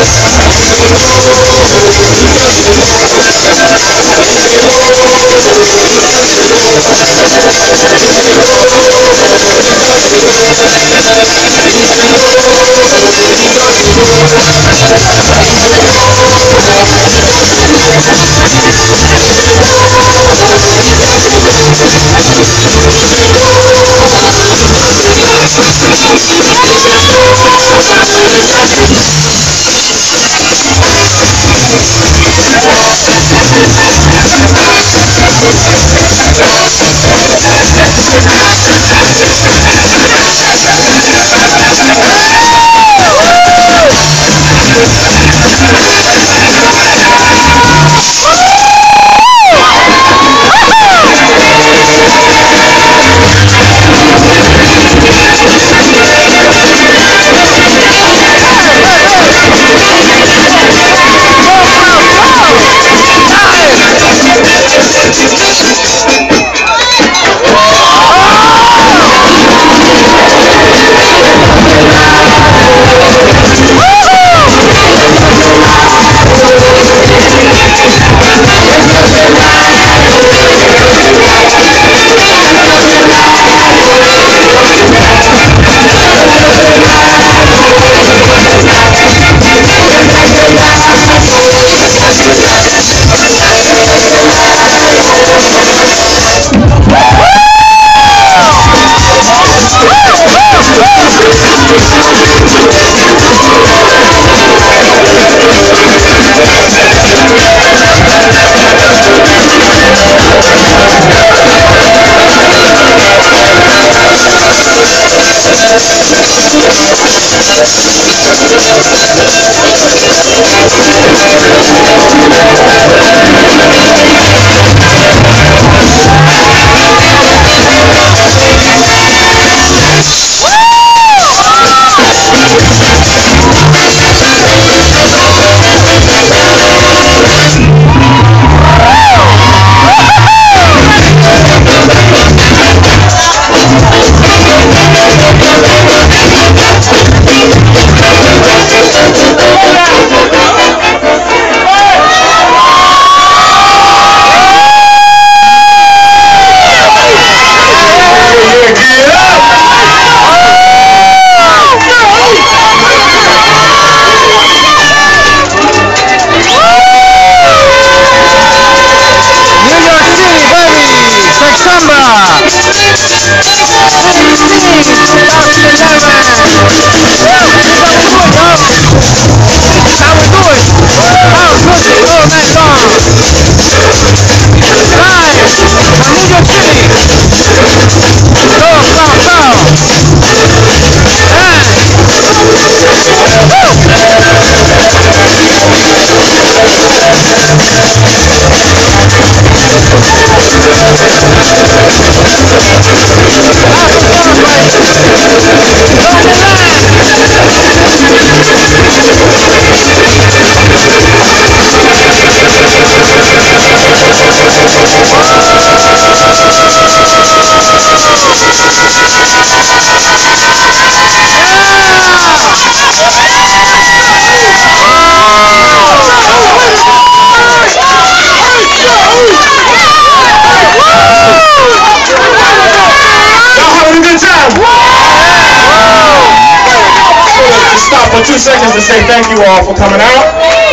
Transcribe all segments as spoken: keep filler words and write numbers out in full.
Two seconds to say thank you all for coming out.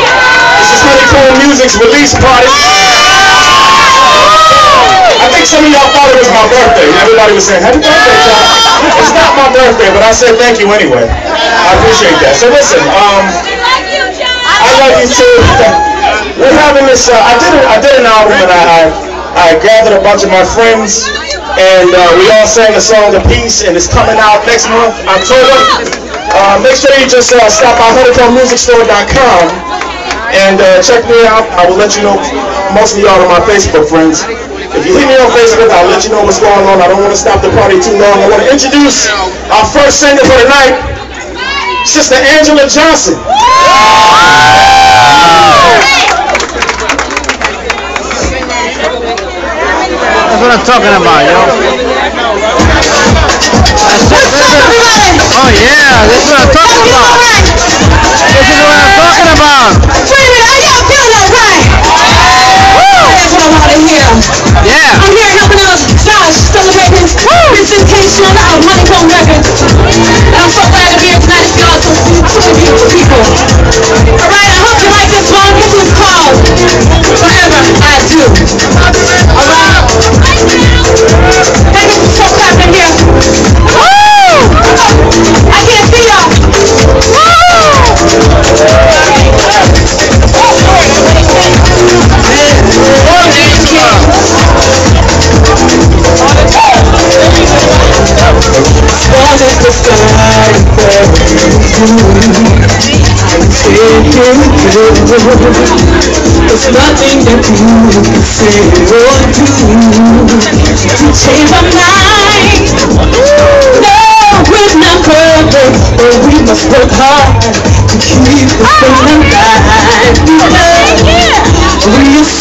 This is Honeycomb Music's release party. I think some of y'all thought it was my birthday. Everybody was saying, happy birthday, John. It's not my birthday, but I said thank you anyway. I appreciate that. So listen, um, I love you too. We're having this, uh, I did a, I did an album and I, I, I gathered a bunch of my friends and uh, we all sang a song of peace, and it's coming out next month, October. Uh, make sure you just uh, stop by honeycomb music store dot com and uh, check me out. I will let you know. Most of y'all are my Facebook friends. If you hit me on Facebook, I'll let you know what's going on. I don't want to stop the party too long. I want to introduce our first singer for the night, Sister Angela Johnson. That's what I'm talking about, yo. Oh yeah, this is what I'm talking about. This is what I'm talking about. Wait a minute, how y'all feeling alright? That's what I want to hear. Yeah. I'm here helping out Josh celebrating his presentation of Honeycomb Records. And I'm so glad to be here tonight to see all those super beautiful people. Alright, I hope you like this song. This one's called Forever I Do. Alright? Can I get some slow clap in here? Woo! I can't see y'all. There's nothing that you can say or do to change my mind. No, we're not perfect, but we must work hard to keep the feeling alive. We